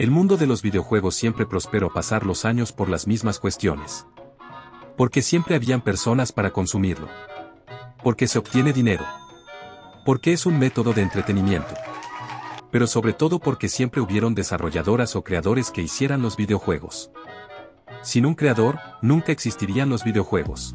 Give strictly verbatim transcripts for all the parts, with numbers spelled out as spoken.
El mundo de los videojuegos siempre prosperó pasar los años por las mismas cuestiones. Porque siempre habían personas para consumirlo. Porque se obtiene dinero. Porque es un método de entretenimiento. Pero sobre todo porque siempre hubieron desarrolladoras o creadores que hicieran los videojuegos. Sin un creador, nunca existirían los videojuegos.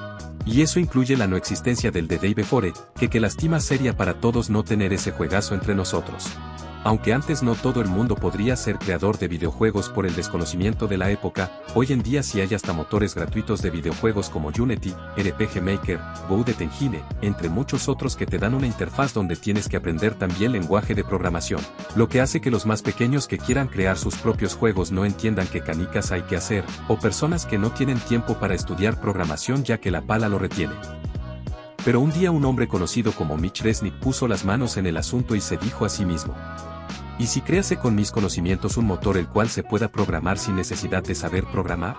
Y eso incluye la no existencia del The Day Before, que que lastima seria para todos no tener ese juegazo entre nosotros. Aunque antes no todo el mundo podría ser creador de videojuegos por el desconocimiento de la época, hoy en día sí hay hasta motores gratuitos de videojuegos como Unity, R P G Maker, Code Engine, entre muchos otros que te dan una interfaz donde tienes que aprender también lenguaje de programación, lo que hace que los más pequeños que quieran crear sus propios juegos no entiendan qué canicas hay que hacer, o personas que no tienen tiempo para estudiar programación ya que la pala lo retiene. Pero un día un hombre conocido como Mitch Resnick puso las manos en el asunto y se dijo a sí mismo: ¿y si crease con mis conocimientos un motor el cual se pueda programar sin necesidad de saber programar?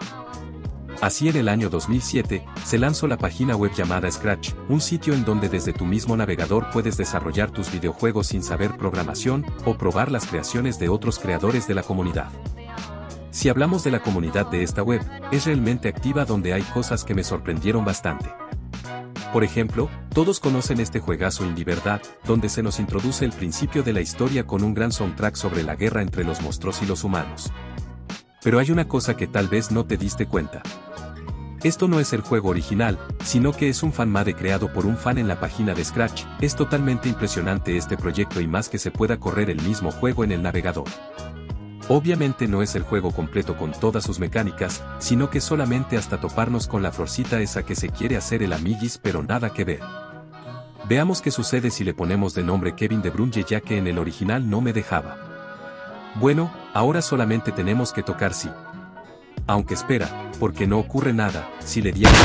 Así en el año dos mil siete, se lanzó la página web llamada Scratch, un sitio en donde desde tu mismo navegador puedes desarrollar tus videojuegos sin saber programación, o probar las creaciones de otros creadores de la comunidad. Si hablamos de la comunidad de esta web, es realmente activa donde hay cosas que me sorprendieron bastante. Por ejemplo, todos conocen este juegazo Indie Verdad, donde se nos introduce el principio de la historia con un gran soundtrack sobre la guerra entre los monstruos y los humanos. Pero hay una cosa que tal vez no te diste cuenta. Esto no es el juego original, sino que es un fanmade creado por un fan en la página de Scratch. Es totalmente impresionante este proyecto y más que se pueda correr el mismo juego en el navegador. Obviamente no es el juego completo con todas sus mecánicas, sino que solamente hasta toparnos con la florcita esa que se quiere hacer el amiguis pero nada que ver. Veamos qué sucede si le ponemos de nombre Kevin de Bruyne ya que en el original no me dejaba. Bueno, ahora solamente tenemos que tocar sí. Aunque espera, porque no ocurre nada, si le di a...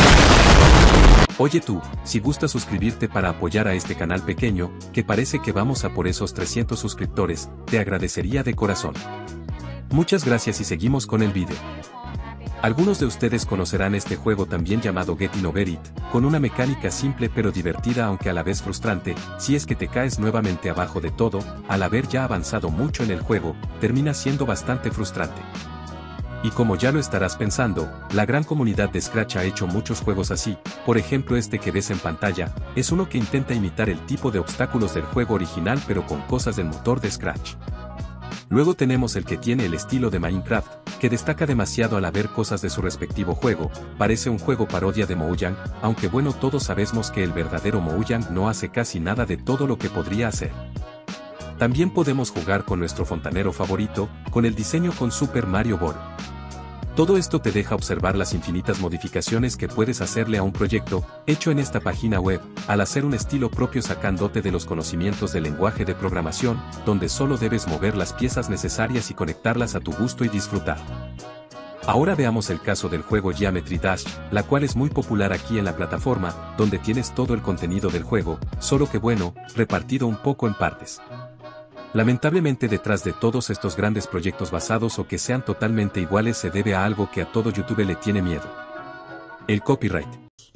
Oye tú, si gusta suscribirte para apoyar a este canal pequeño, que parece que vamos a por esos trescientos suscriptores, te agradecería de corazón. Muchas gracias y seguimos con el vídeo. Algunos de ustedes conocerán este juego también llamado Getting Over It, con una mecánica simple pero divertida aunque a la vez frustrante, si es que te caes nuevamente abajo de todo, al haber ya avanzado mucho en el juego, termina siendo bastante frustrante. Y como ya lo estarás pensando, la gran comunidad de Scratch ha hecho muchos juegos así, por ejemplo este que ves en pantalla, es uno que intenta imitar el tipo de obstáculos del juego original pero con cosas del motor de Scratch. Luego tenemos el que tiene el estilo de Minecraft, que destaca demasiado al haber cosas de su respectivo juego, parece un juego parodia de Mojang, aunque bueno todos sabemos que el verdadero Mojang no hace casi nada de todo lo que podría hacer. También podemos jugar con nuestro fontanero favorito, con el diseño con Super Mario Bros. Todo esto te deja observar las infinitas modificaciones que puedes hacerle a un proyecto, hecho en esta página web, al hacer un estilo propio sacándote de los conocimientos del lenguaje de programación, donde solo debes mover las piezas necesarias y conectarlas a tu gusto y disfrutar. Ahora veamos el caso del juego Geometry Dash, la cual es muy popular aquí en la plataforma, donde tienes todo el contenido del juego, solo que bueno, repartido un poco en partes. Lamentablemente detrás de todos estos grandes proyectos basados o que sean totalmente iguales se debe a algo que a todo YouTube le tiene miedo. El copyright.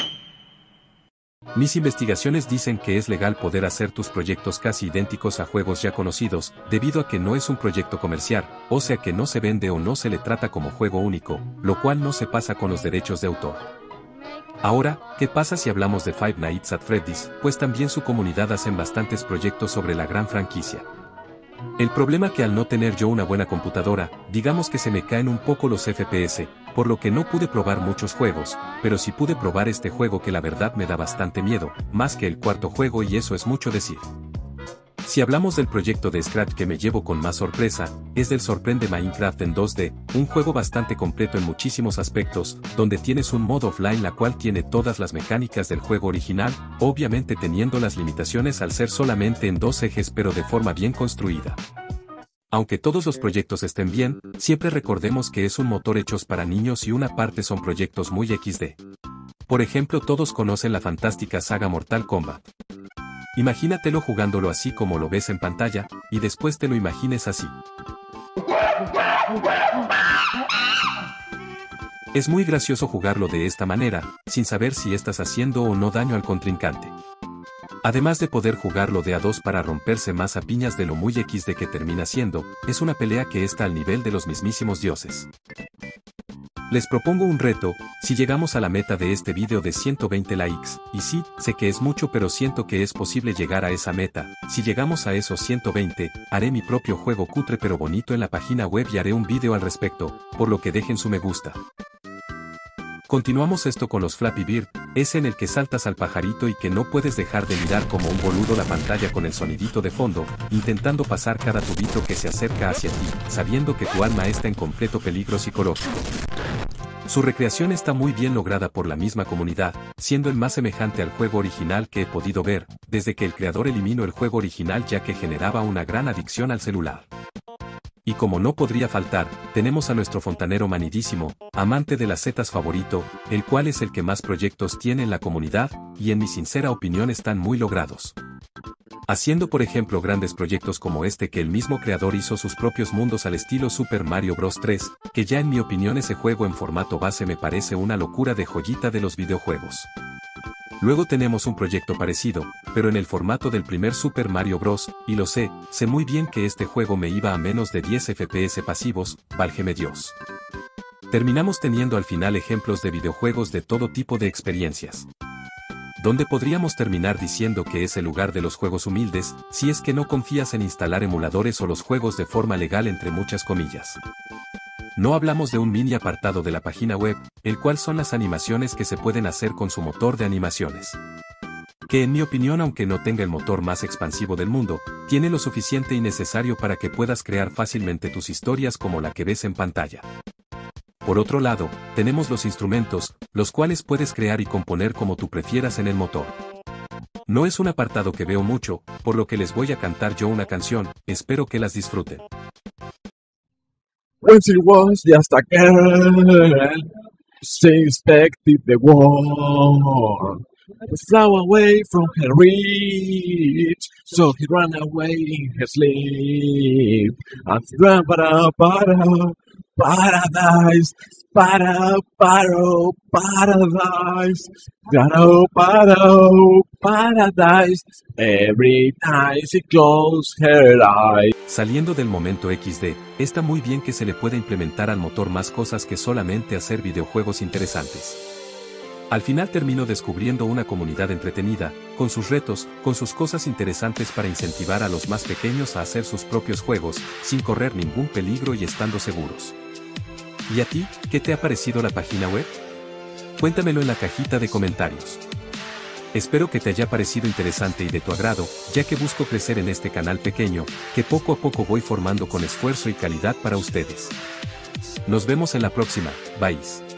Mis investigaciones dicen que es legal poder hacer tus proyectos casi idénticos a juegos ya conocidos, debido a que no es un proyecto comercial, o sea que no se vende o no se le trata como juego único, lo cual no se pasa con los derechos de autor. Ahora, ¿qué pasa si hablamos de Five Nights at Freddy's? Pues también su comunidad hacen bastantes proyectos sobre la gran franquicia. El problema que al no tener yo una buena computadora, digamos que se me caen un poco los F P S, por lo que no pude probar muchos juegos, pero sí pude probar este juego que la verdad me da bastante miedo, más que el cuarto juego y eso es mucho decir. Si hablamos del proyecto de Scratch que me llevo con más sorpresa, es del Sorprende Minecraft en dos D, un juego bastante completo en muchísimos aspectos, donde tienes un modo offline la cual tiene todas las mecánicas del juego original, obviamente teniendo las limitaciones al ser solamente en dos ejes pero de forma bien construida. Aunque todos los proyectos estén bien, siempre recordemos que es un motor hechos para niños y una parte son proyectos muy equis de. Por ejemplo todos conocen la fantástica saga Mortal Kombat. Imagínatelo jugándolo así como lo ves en pantalla, y después te lo imagines así. Es muy gracioso jugarlo de esta manera, sin saber si estás haciendo o no daño al contrincante. Además de poder jugarlo de a dos para romperse más a piñas de lo muy equis de que termina siendo, es una pelea que está al nivel de los mismísimos dioses. Les propongo un reto, si llegamos a la meta de este video de ciento veinte likes, y sí, sé que es mucho pero siento que es posible llegar a esa meta, si llegamos a esos ciento veinte, haré mi propio juego cutre pero bonito en la página web y haré un video al respecto, por lo que dejen su me gusta. Continuamos esto con los Flappy Bird, ese en el que saltas al pajarito y que no puedes dejar de mirar como un boludo la pantalla con el sonidito de fondo, intentando pasar cada tubito que se acerca hacia ti, sabiendo que tu alma está en completo peligro psicológico. Su recreación está muy bien lograda por la misma comunidad, siendo el más semejante al juego original que he podido ver, desde que el creador eliminó el juego original ya que generaba una gran adicción al celular. Y como no podría faltar, tenemos a nuestro fontanero manidísimo, amante de las setas favorito, el cual es el que más proyectos tiene en la comunidad, y en mi sincera opinión están muy logrados. Haciendo por ejemplo grandes proyectos como este que el mismo creador hizo sus propios mundos al estilo Super Mario Bros. tres, que ya en mi opinión ese juego en formato base me parece una locura de joyita de los videojuegos. Luego tenemos un proyecto parecido, pero en el formato del primer Super Mario Bros., y lo sé, sé muy bien que este juego me iba a menos de diez F P S pasivos, válgeme Dios. Terminamos teniendo al final ejemplos de videojuegos de todo tipo de experiencias, donde podríamos terminar diciendo que es el lugar de los juegos humildes, si es que no confías en instalar emuladores o los juegos de forma legal entre muchas comillas. No hablamos de un mini apartado de la página web, el cual son las animaciones que se pueden hacer con su motor de animaciones. Que en mi opinión, aunque no tenga el motor más expansivo del mundo, tiene lo suficiente y necesario para que puedas crear fácilmente tus historias como la que ves en pantalla. Por otro lado, tenemos los instrumentos, los cuales puedes crear y componer como tú prefieras en el motor. No es un apartado que veo mucho, por lo que les voy a cantar yo una canción, espero que las disfruten. When she was just a girl, she expected the war. Flew away from her reach, so he ran away in her sleep. And ran para, para, paradise, para, para, paradise, para, para, paradise. Every time she closed her eyes. Saliendo del momento equis de, está muy bien que se le pueda implementar al motor más cosas que solamente hacer videojuegos interesantes. Al final termino descubriendo una comunidad entretenida, con sus retos, con sus cosas interesantes para incentivar a los más pequeños a hacer sus propios juegos, sin correr ningún peligro y estando seguros. ¿Y a ti, qué te ha parecido la página web? Cuéntamelo en la cajita de comentarios. Espero que te haya parecido interesante y de tu agrado, ya que busco crecer en este canal pequeño, que poco a poco voy formando con esfuerzo y calidad para ustedes. Nos vemos en la próxima, bye.